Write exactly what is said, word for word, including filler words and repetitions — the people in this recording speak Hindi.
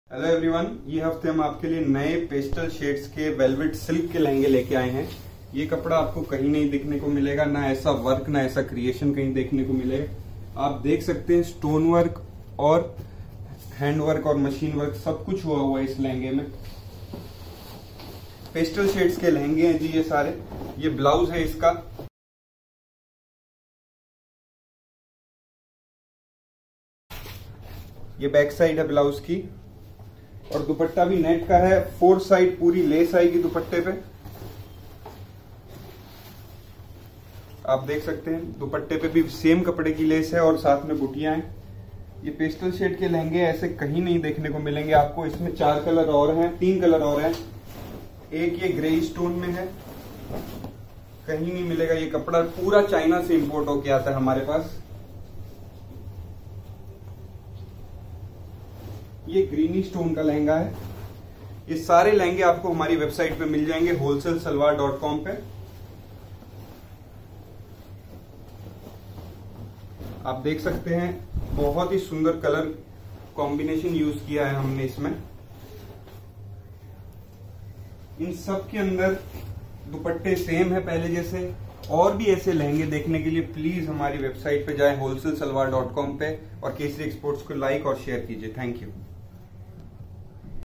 हेलो एवरीवन, ये हफ्ते हम आपके लिए नए पेस्टल शेड्स के वेलवेट सिल्क के लहंगे लेके आए हैं। ये कपड़ा आपको कहीं नहीं देखने को मिलेगा, ना ऐसा वर्क ना ऐसा क्रिएशन कहीं देखने को मिलेगा। आप देख सकते हैं स्टोन वर्क और हैंड वर्क और मशीन वर्क सब कुछ हुआ हुआ है इस लहंगे में। पेस्टल शेड्स के लहंगे हैं जी ये सारे। ये ब्लाउज है इसका। ये बैक साइड है ब्लाउज की और दुपट्टा भी नेट का है। फोर साइड पूरी लेस आएगी दुपट्टे पे। आप देख सकते हैं दुपट्टे पे भी सेम कपड़े की लेस है और साथ में बुटियां हैं। ये पेस्टल शेड के लहंगे ऐसे कहीं नहीं देखने को मिलेंगे आपको। इसमें चार कलर और हैं, तीन कलर और हैं। एक ये ग्रे स्टोन में है, कहीं नहीं मिलेगा। ये कपड़ा पूरा चाइना से इंपोर्ट होके आता है हमारे पास। ये ग्रीनी स्टोन का लहंगा है। ये सारे लहंगे आपको हमारी वेबसाइट पे मिल जाएंगे होलसेल सलवार डॉट कॉम पे। आप देख सकते हैं बहुत ही सुंदर कलर कॉम्बिनेशन यूज किया है हमने इसमें। इन सब के अंदर दुपट्टे सेम है पहले जैसे। और भी ऐसे लहंगे देखने के लिए प्लीज हमारी वेबसाइट पे जाएं होलसेल सलवार डॉट कॉम पे और केसरी एक्सपोर्ट्स को लाइक और शेयर कीजिए। Thank you.